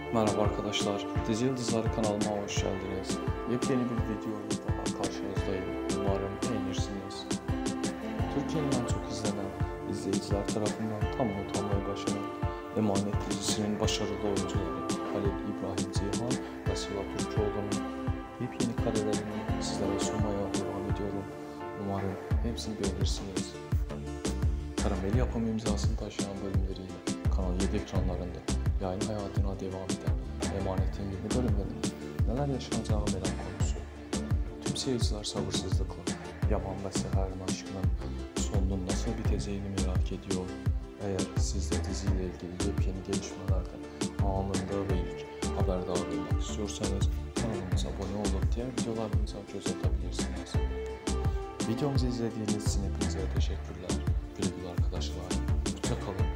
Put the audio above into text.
Merhaba arkadaşlar, Dizi Yıldızları kanalıma hoş geldiniz. Yepyeni bir videoyla daha karşınızdayım. Umarım beğenirsiniz. Türkiye'nin en çok izlenen, izleyiciler tarafından tam not almayı başaran Emanet dizisinin başarılı oyuncuları Halil İbrahim Ceyhan ve Sıla Türkoğlu'nun yepyeni karelerini sizlere sunmaya devam ediyorum. Umarım hepsini beğenirsiniz. Karameli yapım imzasını taşıyan bölümleriyle Kanal 7 ekranlarında yayın hayatına devam eden Emanet'in yeni bölümlerinde neler yaşanacağı merak konusu. Tüm seyirciler sabırsızlıkla Yaman ve Seher'in aşkının sonunun nasıl biteceğini merak ediyor. Eğer siz de diziyle ilgili yepyeni gelişmelerden anında ve ilk haberdar olmak istiyorsanız kanalımıza abone olup diğer videolarımıza göz atabilirsiniz. Videomuzu izlediğiniz için hepinize teşekkürler. Güle güle arkadaşlar. Hoşça kalın.